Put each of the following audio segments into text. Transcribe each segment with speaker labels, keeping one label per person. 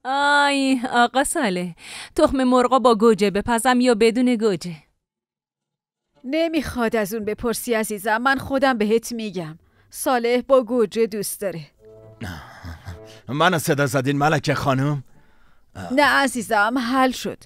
Speaker 1: آی آقا صالح، تخم مرغا با گوجه بپزم یا بدون گوجه؟
Speaker 2: نمیخواد از اون بپرسی عزیزم، من خودم بهت میگم. صالح با گوجه دوست داره.
Speaker 3: منو صدا زدین ملکه خانم؟
Speaker 2: نه عزیزم، حل شد.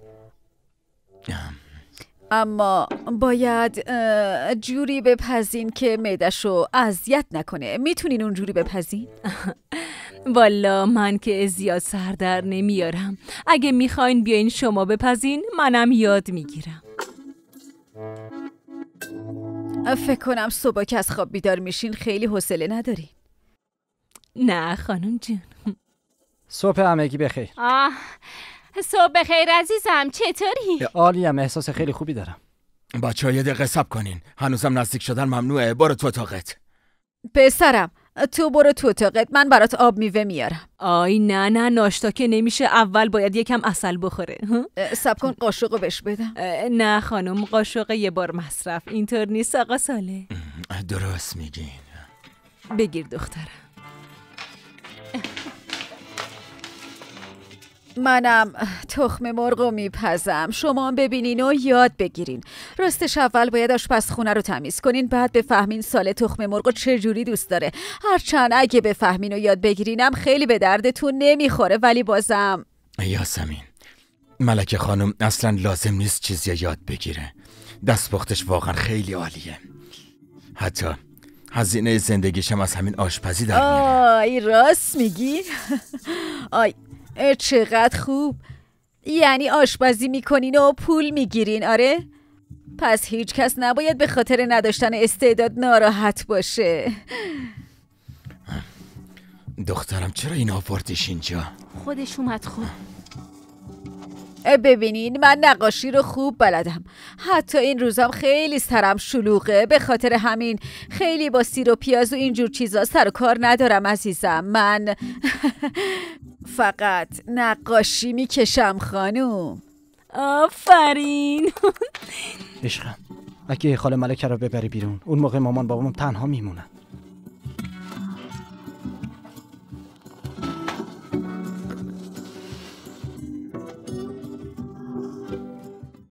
Speaker 2: اما باید جوری بپزین که معده‌شو اذیت نکنه. میتونین اون جوری بپزین؟
Speaker 1: والا من که زیاد سر در نمیارم. اگه میخواین بیاین شما بپزین، منم یاد میگیرم.
Speaker 2: فکر کنم صبح که از خواب بیدار میشین خیلی حوصله ندارین.
Speaker 1: نه خانم جون.
Speaker 4: صبح همگی بخیر.
Speaker 5: صبح بخیر عزیزم، چطوری؟
Speaker 4: عالیم، احساس خیلی خوبی دارم.
Speaker 3: بچه‌ها یه دقیقه صبر کنین، هنوزم نزدیک شدن ممنوعه. برو تو اتاقت.
Speaker 2: پسرم تو برو تو اتاقت، من برات آب میوه میارم.
Speaker 1: آی نه ناشتا که نمیشه، اول باید یکم عسل بخوره.
Speaker 2: صبر کن قاشقو بهش بدم.
Speaker 1: نه خانم، قاشق یه بار مصرف اینطور نیست آقا صالح.
Speaker 3: درست میگین.
Speaker 1: بگیر دخترم.
Speaker 2: منم تخم مرغو میپزم، شما ببینین و یاد بگیرین. راستش اول باید آشپزخونه رو تمیز کنین، بعد بفهمین صالح تخم مرغو چه جوری دوست داره. هرچند اگه بفهمین و یاد بگیرینم خیلی به دردتون نمیخوره، ولی بازم.
Speaker 3: یاسمین، ملکه خانم اصلا لازم نیست چیزی یاد بگیره. دستپختش واقعا خیلی عالیه. حتی هزینه زندگیشم از همین آشپزی در میاره.
Speaker 2: آی راست میگی؟ آی چقدر خوب. یعنی آشپزی میکنین و پول میگیرین؟ آره؟ پس هیچ کس نباید به خاطر نداشتن استعداد ناراحت باشه.
Speaker 3: دخترم چرا این آوردیش اینجا؟
Speaker 5: خودش اومد خوب.
Speaker 2: ببینین من نقاشی رو خوب بلدم. حتی این روزام خیلی سرم شلوغه، به خاطر همین خیلی با سیر و پیاز و اینجور چیزا سر و کار ندارم عزیزم. من فقط نقاشی میکشم خانوم.
Speaker 1: آفرین.
Speaker 4: عشقم، اگه خاله ملکه رو ببری بیرون، اون موقع مامان بابام تنها میمونن.